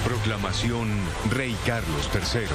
Proclamación Rey Carlos III.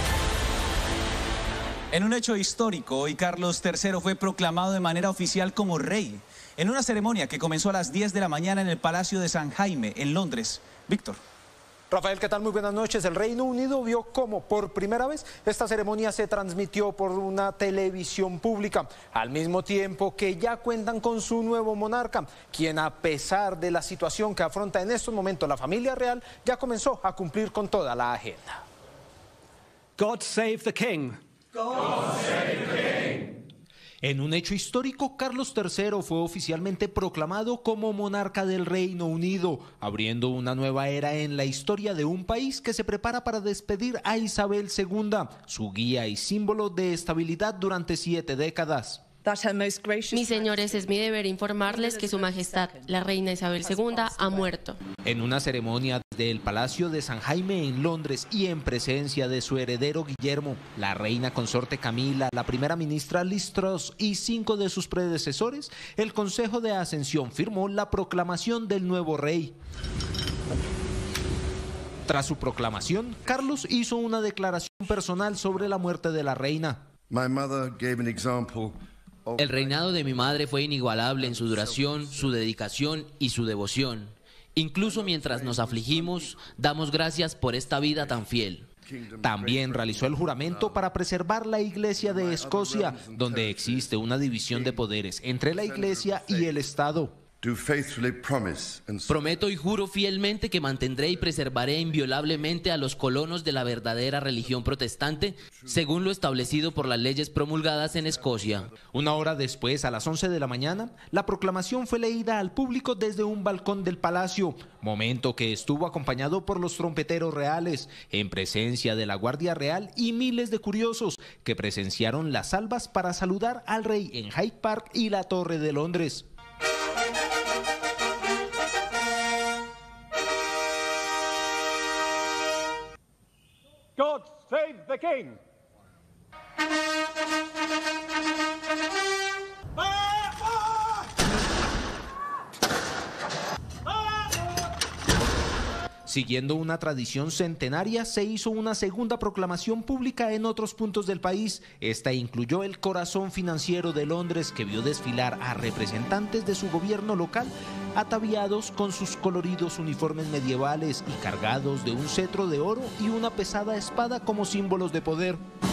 En un hecho histórico, hoy Carlos III fue proclamado de manera oficial como rey, en una ceremonia que comenzó a las 10 de la mañana en el Palacio de San Jaime, en Londres. Víctor. Rafael, ¿qué tal? Muy buenas noches. El Reino Unido vio cómo por primera vez esta ceremonia se transmitió por una televisión pública, al mismo tiempo que ya cuentan con su nuevo monarca, quien a pesar de la situación que afronta en estos momentos la familia real, ya comenzó a cumplir con toda la agenda. God save the king. God save the king. En un hecho histórico, Carlos III fue oficialmente proclamado como monarca del Reino Unido, abriendo una nueva era en la historia de un país que se prepara para despedir a Isabel II, su guía y símbolo de estabilidad durante 7 décadas. Mis señores, es mi deber informarles que Su Majestad, la reina Isabel II, ha muerto. En una ceremonia del Palacio de San Jaime en Londres y en presencia de su heredero Guillermo, la reina consorte Camila, la primera ministra Liz Truss y 5 de sus predecesores, el Consejo de Ascensión firmó la proclamación del nuevo rey. Tras su proclamación, Carlos hizo una declaración personal sobre la muerte de la reina. El reinado de mi madre fue inigualable en su duración, su dedicación y su devoción. Incluso mientras nos afligimos, damos gracias por esta vida tan fiel. También realizó el juramento para preservar la Iglesia de Escocia, donde existe una división de poderes entre la Iglesia y el Estado. Prometo y juro fielmente que mantendré y preservaré inviolablemente a los colonos de la verdadera religión protestante, según lo establecido por las leyes promulgadas en Escocia. Una hora después, a las 11 de la mañana, la proclamación fue leída al público desde un balcón del palacio, momento que estuvo acompañado por los trompeteros reales, en presencia de la Guardia Real y miles de curiosos que presenciaron las salvas para saludar al rey en Hyde Park y la Torre de Londres. God save the king. Siguiendo una tradición centenaria, se hizo una segunda proclamación pública en otros puntos del país. Esta incluyó el corazón financiero de Londres, que vio desfilar a representantes de su gobierno local, ataviados con sus coloridos uniformes medievales y cargados de un cetro de oro y una pesada espada como símbolos de poder.